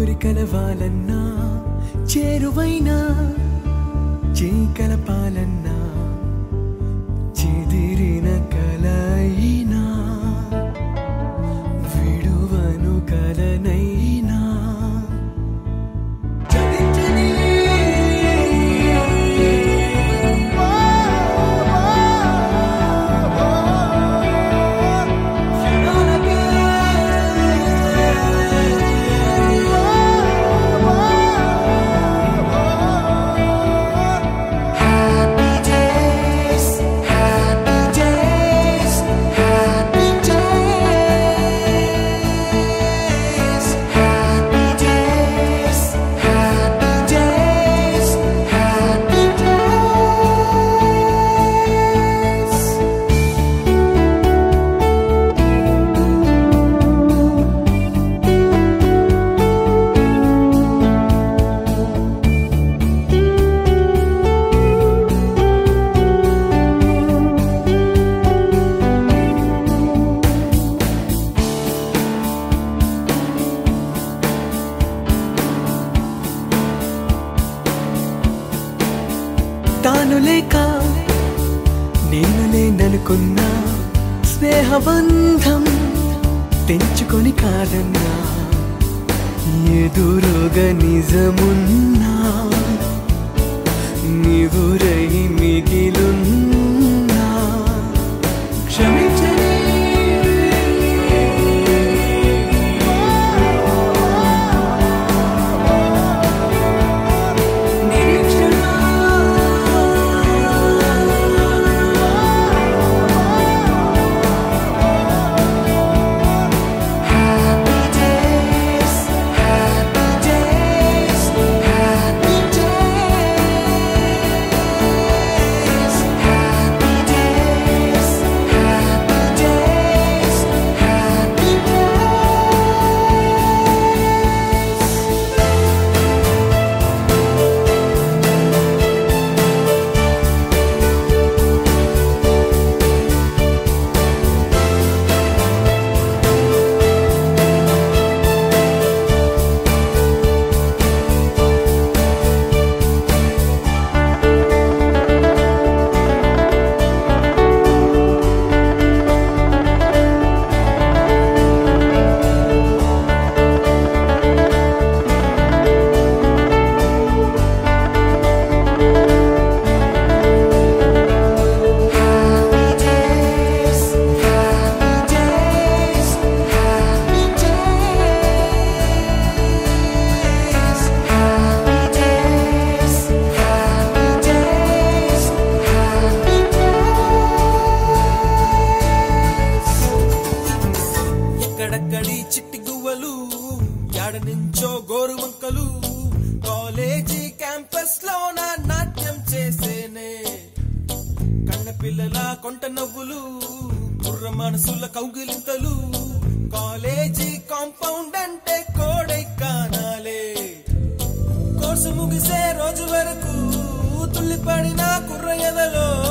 కలవాలన్నా చేరువైనా కలపాలన్నా చెదిరిన కలయినా విడువను కలనైనా తాను లేక నేను లేననుకున్నా స్నేహబంధం తెంచుకొని కాదన్నా ఎదురుగా నిజమున్నా నివురై మిగిలున్నా క్షమించని చిట్టి గువ్వలు యాడ నుంచో గోరు వంకలు కాలేజీ క్యాంపస్ లో నా నాట్యం చేసేనే కన్న పిల్లల కొంట నవ్వులు కుర్ర మనసుల కౌగిలింతలు కాలేజీ కాంపౌండ్ అంటే కోడై కానాలే కోర్సు ముగిసే రోజు వరకు తుల్లిపడిన కుర్ర ఎదలో